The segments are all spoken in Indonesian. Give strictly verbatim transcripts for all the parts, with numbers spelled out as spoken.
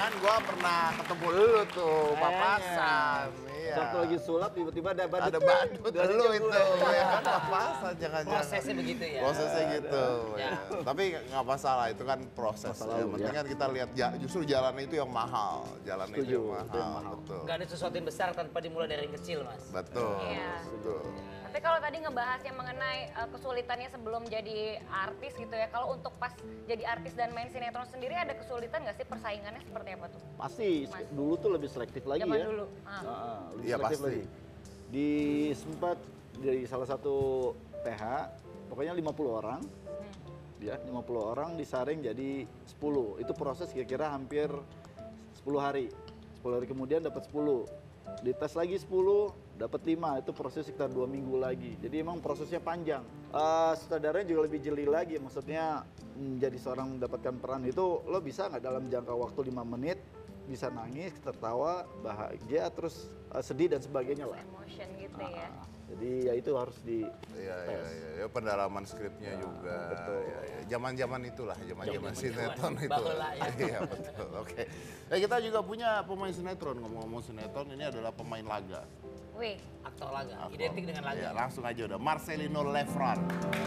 kan gue pernah ketemu lu tuh, papasan. Iya. Satu lagi sulap, tiba-tiba ada badut. Ada badut, lu itu. Ya kan papasan, jangan-jangan. Prosesnya begitu ya? Prosesnya gitu. Ya. Ya. Tapi nggak masalah, itu kan proses. Masalah, Yang penting ya. kan kita lihat ja, justru jalannya itu yang mahal. Jalannya itu yang mahal, itu yang mahal. betul. Gak ada sesuatu yang besar tanpa dimulai dari yang kecil, Mas. Betul, Iya. betul. Tapi kalau tadi ngebahas yang mengenai uh, kesulitannya sebelum jadi artis gitu ya, kalau untuk pas jadi artis dan main sinetron sendiri ada kesulitan nggak sih, persaingannya seperti apa tuh? Pasti, Mas. dulu tuh lebih selektif lagi Zaman ya. dulu. Ah. Nah, lebih Iya, selektif pasti. lagi. Di sempat dari salah satu P H, pokoknya lima puluh orang. Ya, lima puluh orang disaring jadi sepuluh. Itu proses kira-kira hampir sepuluh hari. sepuluh hari kemudian dapat sepuluh. Dites lagi sepuluh, dapat lima. Itu proses sekitar dua minggu lagi. Jadi emang prosesnya panjang. Uh, sutradaranya juga lebih jeli lagi. Maksudnya menjadi seorang mendapatkan peran itu lo bisa nggak dalam jangka waktu lima menit bisa nangis, tertawa, bahagia, terus uh, sedih dan sebagainya lah. Emotion gitu ya. Ah, jadi ya itu harus di Iya, iya, iya. Ya, pendalaman skripnya juga. betul. Ya, ya. Zaman-zaman itulah, zaman-zaman Zaman-zaman sinetron itu. baheula ya. Iya, betul. Oke. Eh, kita juga punya pemain sinetron. Ngomong-ngomong sinetron, ini adalah pemain laga. Wih, Aktor laga, Aktor. identik dengan laga. Iya, langsung aja udah. Marcelino Lefran.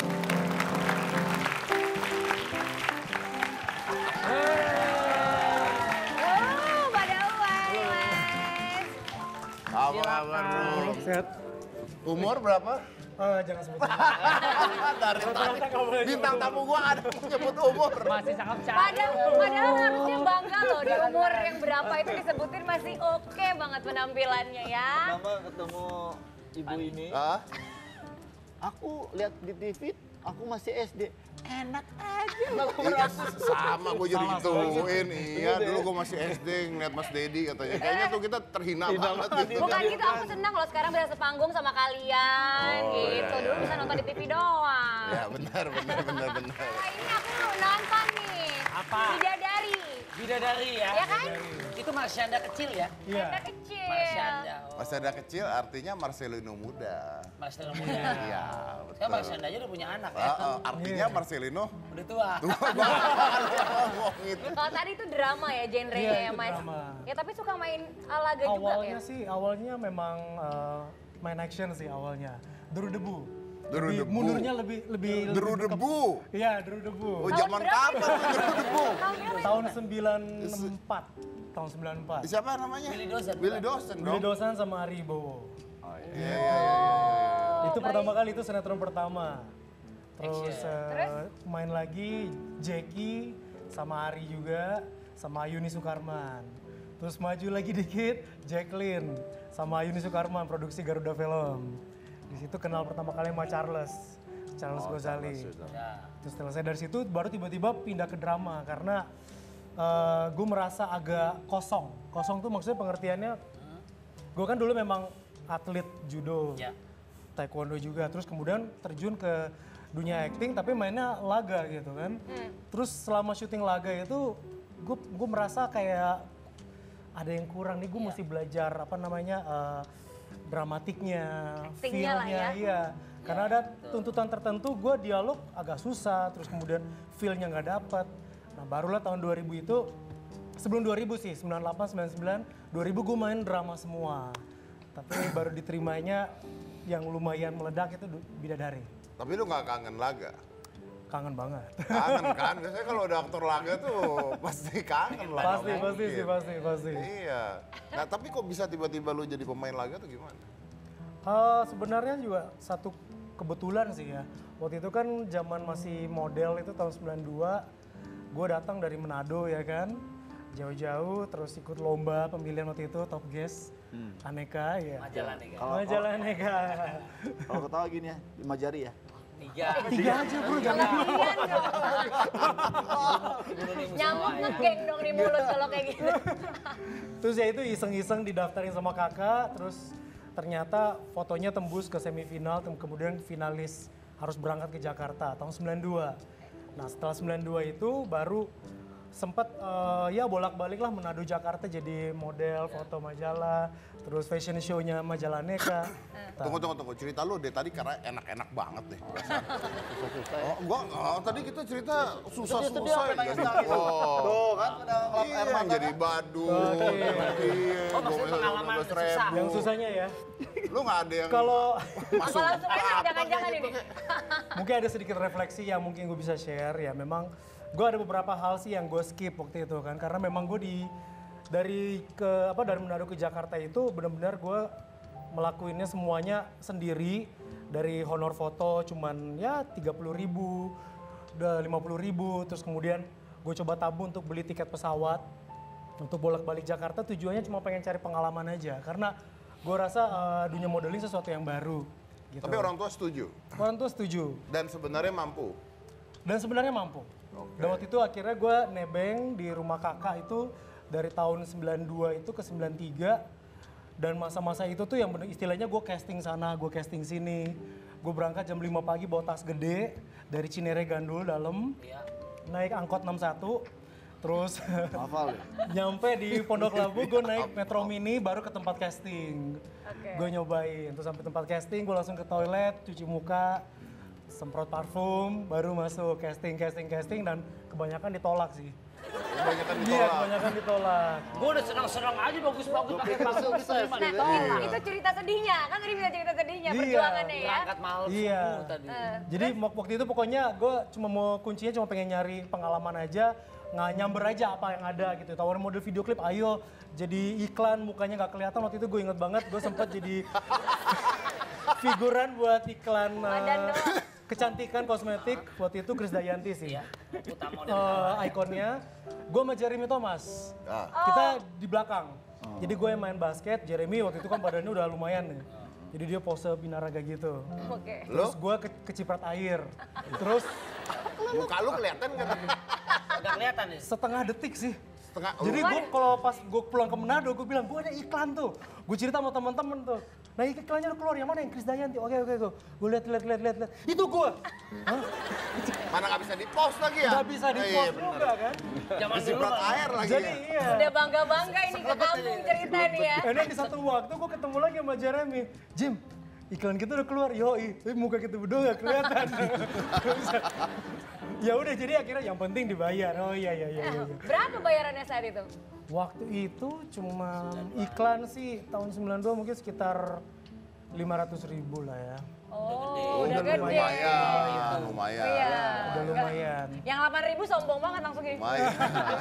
wow, pada uang, Mas. Apa kabar, bro? Sehat. Umur berapa? Oh, jangan sebut. Dari tadi bintang tamu gua ada yang nyebut umur. Masih cakep-cakep. Padahal, padahal harusnya bangga loh di umur yang berapa itu disebutin masih oke banget penampilannya ya. pertama ketemu ibu ini. Ah? Aku lihat di T V, aku masih S D. Enak aja. Iya, sama gue jadi gituin. Iya, dulu gue masih S D ngeliat Mas Dedi katanya. Kayaknya tuh kita terhina banget gitu. Bukan gitu, aku senang loh sekarang bisa sepanggung sama kalian Oh, gitu. iya, Dulu iya. bisa nonton di T V doang. Ya benar, benar, benar, benar. Nah, ini aku nonton nih. Apa? Bidadari. Bidadari ya? Ya kan? Itu Marsyanda kecil ya? Iya. Anak kecil. Marsyanda. Oh. Masih ada kecil artinya Marcelino muda. Marsyanda muda. Iya, betul. Kan Marsyanda aja udah punya anak ya? Ah, ah, artinya Marcelino Udah tua. tua banget ngomong itu. Kalau tadi itu drama ya genrenya Iya, ya itu Mas. drama. Ya tapi suka main laga juga Awalnya ya. sih, awalnya memang eh, main action sih awalnya. Deru debu. Deru Lebih- debu. Mundurnya lebih lebih Deru lebih ke- debu. Iya, deru debu. Oh, Tahun zaman berapa kapan tuh deru debu? Tahun berapa itu? Tahun sembilan puluh empat. Tahun sembilan puluh empat. Siapa namanya? Willy Dosen. Willy Dosen dong. Willy Dosan sama Ari Bowo. Iya, iya, iya, iya. Itu baik. pertama kali, itu sinetron pertama. Terus, Action. eh, Terus? main lagi Jackie sama Ari juga, sama Yuni Sukarman. Terus maju lagi dikit Jacqueline sama Yuni Sukarman, produksi Garuda Film. Di situ kenal pertama kali sama Charles, Charles Gozali. Ya. Terus selesai dari situ baru tiba-tiba pindah ke drama karena gue merasa agak kosong. Kosong tuh maksudnya pengertiannya, gue kan dulu memang atlet judo, Ya. taekwondo juga, terus kemudian terjun ke dunia acting tapi mainnya laga gitu kan. Terus selama syuting laga itu gue gue merasa kayak ada yang kurang nih, gue Iya. mesti belajar apa namanya eh, dramatiknya, Actingnya lah feel-nya, ya. iya. Karena ada tuntutan tertentu, gue dialog agak susah, terus kemudian feel-nya nggak dapet. Nah barulah tahun dua ribu itu, sebelum dua ribu sih, sembilan puluh delapan, sembilan puluh sembilan, dua ribu gue main drama semua. Tapi baru diterimanya yang lumayan meledak itu Du- Bidadari. Tapi lu nggak kangen laga? Kangen banget. Kangen kan? Biasanya kalau udah aktor laga tuh pasti kangen lah. pasti, nggak pasti mungkin. sih, pasti, pasti. Iya. Nah tapi kok bisa tiba-tiba lu jadi pemain laga tuh gimana? Eh, sebenarnya juga satu kebetulan sih ya. Waktu itu kan zaman masih model itu tahun sembilan puluh dua, gue datang dari Manado ya kan. Jauh-jauh terus ikut lomba pemilihan waktu itu Top Ges, Aneka ya. Majalah nih kan. Kalau- Majalah Aneka. Kalau ketawa gini ya, lima jari ya. Tiga. Tiga aja bro, jangan dua. Kalian dong. Nyamuk ngegeng dong di mulut kalau kayak gitu. Terus ya itu iseng-iseng didaftarin sama kakak, terus ternyata fotonya tembus ke semifinal, tem- kemudian finalis harus berangkat ke Jakarta tahun sembilan puluh dua. Nah setelah sembilan puluh dua itu baru sempat eh, ya bolak-balik lah Manado Jakarta jadi model foto majalah, terus fashion show-nya majalah Neka. Tunggu, tunggu, tunggu. Cerita lu deh tadi karena enak-enak banget deh. susah-susah ya. Oh, gua oh, tadi kita cerita susah-susah Sedih-sedih apa ya. nangis nangis? Oh. Tuh kan udah ngelap Iya, air yang mata jadi kan. badu. Oke. Iya, Oh, maksudnya gua pengalaman lima belas susah. ribu. Yang susahnya ya, Lu nggak ada yang kalau masuk Apa langsung enak apa jangan-jangan kayak ini? gitu, kayak- mungkin ada sedikit refleksi yang mungkin gue bisa share ya. Memang gue ada beberapa hal sih yang gue skip waktu itu kan, karena memang gue di dari ke apa dari Manado ke Jakarta itu benar-benar gue melakuinnya semuanya sendiri. Dari honor foto cuman ya tiga puluh ribu, udah lima puluh ribu, terus kemudian gue coba tabung untuk beli tiket pesawat untuk bolak-balik Jakarta, tujuannya cuma pengen cari pengalaman aja karena gue rasa uh, dunia modeling sesuatu yang baru gitu. Tapi orang tua setuju Orang tua setuju dan sebenarnya mampu. dan sebenarnya mampu. Dan waktu itu akhirnya gue nebeng di rumah kakak itu dari tahun sembilan dua itu ke sembilan tiga. Dan masa-masa itu tuh yang bener, istilahnya gue casting sana, gue casting sini. Gue berangkat jam lima pagi bawa tas gede dari Cinere Gandul dalam, Iya. naik angkot enam satu, terus Hafal ya. nyampe di Pondok Labu, gue naik Metro Mini baru ke tempat casting. Oke. Gue nyobain, terus sampai tempat casting gue langsung ke toilet, cuci muka, semprot parfum, baru masuk casting, casting, casting, dan kebanyakan ditolak sih. Kebanyakan Iya, ditolak. kebanyakan ditolak. Gue udah senang-senang aja bagus-bagus pakai parfum susah ya, terima Fred, ditolak. Nah, itu cerita sedihnya. Kan tadi bisa cerita sedihnya, Iya. perjuangannya ya. Berangkat mahal Iya. subuh tadi. Jadi wak- waktu itu pokoknya gue cuma mau kuncinya cuma pengen nyari pengalaman aja, nggak nyamber aja apa yang ada gitu. Tawarin model video klip, ayo jadi iklan mukanya nggak kelihatan. Waktu itu gue inget banget gue sempat jadi figuran buat iklan Badan eh, doang. kecantikan kosmetik. Waktu itu Krisdayanti sih. Iya. Utama model. Eh, ikonnya, gue sama Jeremy Thomas. Ah. Kita di belakang. Jadi gue yang main basket, Jeremy waktu itu kan badannya udah lumayan nih. Jadi dia pose binaraga gitu. Oke. Terus gue ke keciprat air. Terus Muka lu kelihatan kan? Gak kelihatan nih. setengah detik sih. Setengah. Jadi gue kalau pas gue pulang ke Manado, gue bilang gue ada iklan tuh. Gue cerita sama teman-teman tuh. Nah iklannya udah keluar, yang mana yang Krisdayanti? Oke oke gue. Gue lihat lihat lihat lihat. lihat. Itu gue. Mana nggak bisa di post lagi ya? Gak bisa di Oh, iya, post bener. juga kan. Zaman dulu Semprot Pak. air lagi Jadi ya? iya. Udah bangga-bangga ini ke kampung cerita nih ya. Dan di satu waktu gue ketemu lagi sama Jeremy. Jim, iklan kita udah keluar, yoi. Tapi muka kita berdua gak kelihatan. Ya udah, jadi akhirnya yang penting dibayar. Oh iya iya iya. iya. Berapa bayarannya saat itu? Waktu itu cuma iklan sih tahun sembilan dua mungkin sekitar lima ratus ribu lah ya. Oh, udah Udah gede. lumayan, lumayan. Iya. Udah lumayan. Yang delapan ribu sombong banget langsung gini. Lumayan.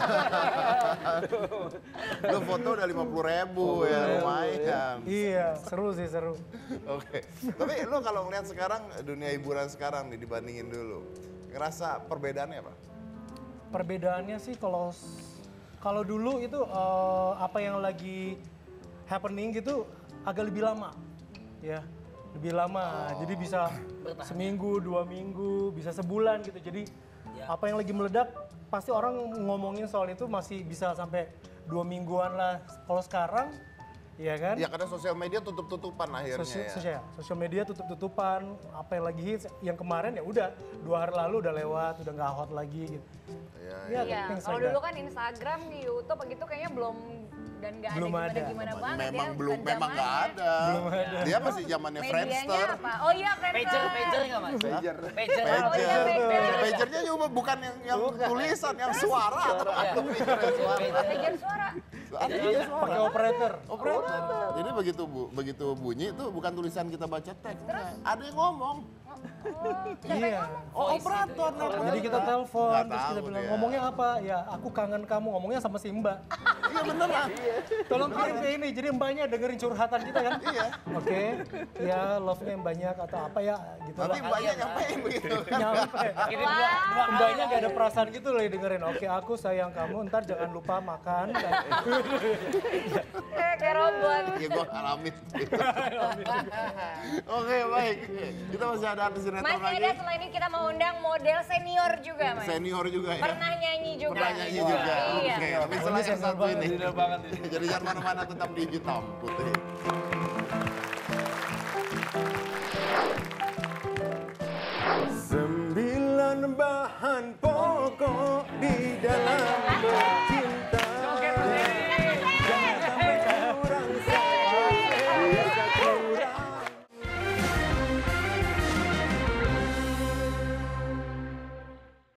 Lu foto udah lima puluh ribu ya, lumayan. Iya, seru sih seru. Oke. Tapi lu kalau ngeliat sekarang dunia hiburan sekarang nih dibandingin dulu, ngerasa perbedaannya apa? Perbedaannya sih kalau kalau dulu itu eh, apa yang lagi happening gitu agak lebih lama. Ya, lebih lama. Jadi bisa seminggu, dua minggu, bisa sebulan gitu. Jadi apa yang lagi meledak pasti orang ngomongin soal itu masih bisa sampai dua mingguan lah. Kalau sekarang, ya kan? Ya karena sosial media tutup-tutupan akhirnya Sosial, ya. sosial, sosial media tutup-tutupan, apa yang lagi hits, yang kemarin ya udah dua hari lalu udah lewat, udah nggak hot lagi gitu. Iya, Ya, Iya, things kalau like dulu that. kan Instagram, di YouTube begitu kayaknya belum dan nggak ada Belum ada. gimana-gimana banget ya. Memang belum, bukan memang nggak zamannya. ada. Belum ada. Dia masih zamannya Medianya Friendster. apa? Oh iya, Friendster. Pager, pager nggak mas? Pager. Pager. Oh iya, Pager. pager. Pagernya juga bukan yang, yang tulisan, yang suara. Atau pagernya suara. Pager suara. Ada juga suara. Pakai operator. Operator. Jadi begitu bu, begitu bunyi itu bukan tulisan kita baca teks. Ada yang ngomong. Iya. Oh, operator. Jadi kita telepon, Nggak terus kita tahu bilang dia. ngomongnya apa? Ya aku kangen kamu, ngomongnya sama si Mbak. Iya beneran. Tolong kirim ke ini, jadi mbaknya dengerin curhatan kita kan? Iya. Oke, ya love-nya yang banyak atau apa ya gitu Nanti lah. mbaknya nyampein begitu kan. Nyampe. Kirim dua, dua kali. Mbaknya gak ada perasaan gitu loh dengerin. Oke, aku sayang kamu, ntar jangan lupa makan. Eh, kayak robot. Iya gua alamin. Oke baik. Kita masih ada artis sinetron Masih lagi. ada selain ini kita mau undang model senior juga, Mas. Senior juga ya. Pernah nyanyi juga. Pernah nyanyi juga. Iya. Oke, tapi Ini setelah yang senior satu banget, ini. Senior banget Jadi jangan mana-mana, tetap di Hitam Putih. Sembilan bahan pokok di dalam